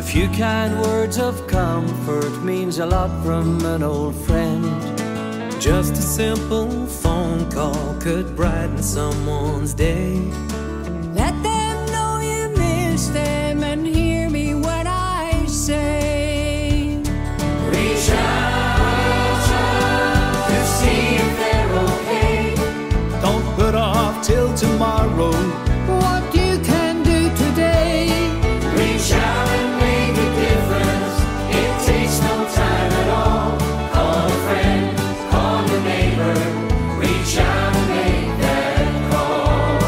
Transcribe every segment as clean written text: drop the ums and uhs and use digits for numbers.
few kind words of comfort means a lot from an old friend. Just a simple phone call could brighten someone's day. Let them know you miss them and hear me when I say, reach out to see if they're okay. Don't put off till tomorrow what you can do today. Reach out and make a difference. It takes no time at all. Call a friend, call your neighbor. Reach out and make that call.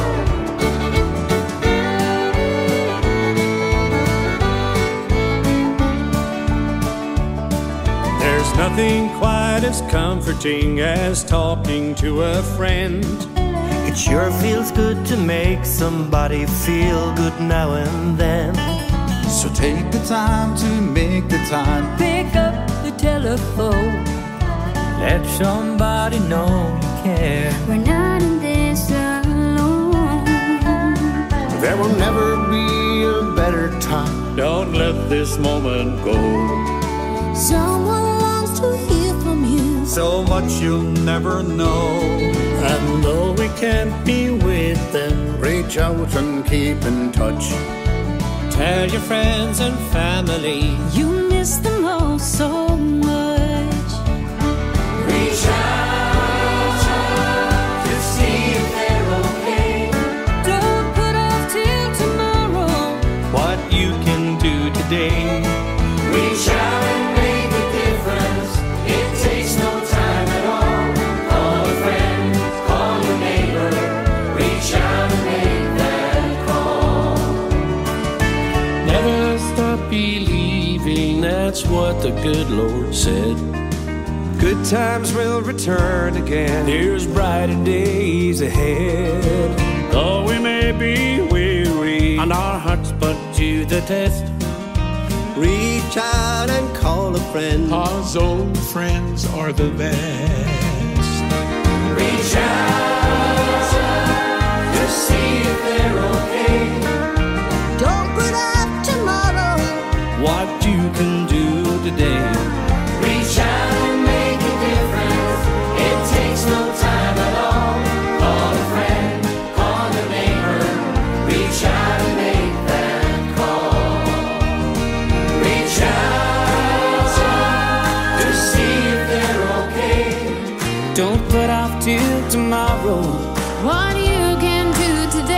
There's nothing quite as comforting as talking to a friend. It sure feels good to make somebody feel good now and then. So take the time to make the time. Pick up the telephone. Let somebody know you care. We're not in this alone. There will never be a better time. Don't let this moment go. Someone longs to hear from you. So much you'll never know. And though we can't be with them, Reach out and keep in touch. tell your friends and family. You miss them all so much. Reach out to see if they're okay. Don't put off till tomorrow What you can do today. Reach out and make a difference. It takes no time at all. Call a friend, call your neighbor. Reach out and make that call. Never stop believing, that's what the good Lord said. Good times will return again. There's brighter days ahead. Though we may be weary and our hearts put to the test, reach out and call a friend. 'Cause old friends are the best. Reach out to see if they're okay. Don't put off tomorrow What you can do today. Reach out and make a difference. It takes no time at all. Call a friend, call a neighbor. Reach out and make that call. Reach out to see if they're okay. Don't put off till tomorrow what you can do today.